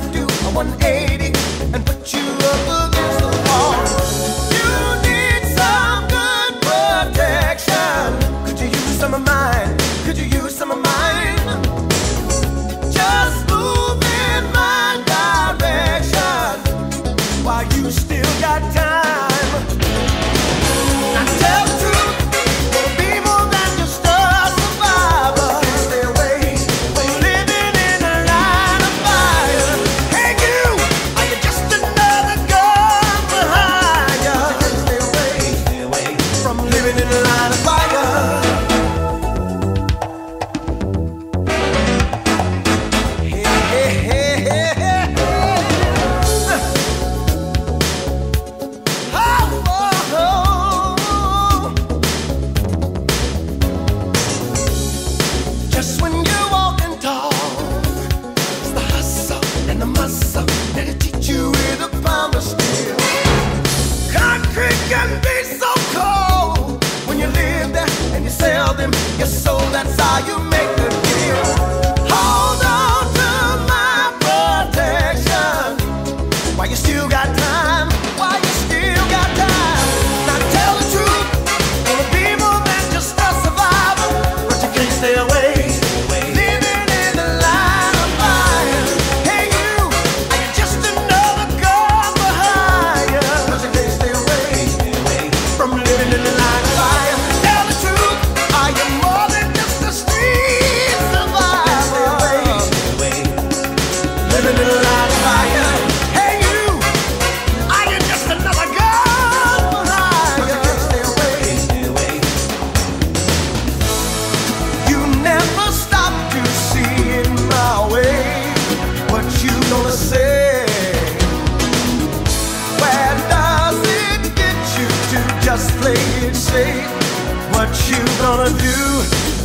do a 180 and put you up against the wall. You need some good protection. Could you use some of mine? Could you use some of mine? Just move in my direction while you still got time. Now tell the truth, gonna be more than just a survivor. Stay away from living in a line of fire. Hey you, are you just another gun behind ya? Stay away from living in a line of fire. Just when you're walking tall, it's the hustle and the muscle that'll teach you with a pound of steel. Concrete can be so cold when you live there and you sell them your soul. That's how you make the deal. Hold on to my protection while you still got time. While you still got time. Now tell the truth, gonna be more than just a survivor, but you can't stay away. Living in the line of fire. Hey you, are you just another gun behind ya? 'Cause you can't stay away from living in the line of fire. Tell the truth, are you more than just a street survivor? Living in the line of fire. Hey you, are you just another gun behind ya? 'Cause you can't stay away. You never stop to see in my way. What you gonna say? Where does it get you to just play it safe? What you gonna do?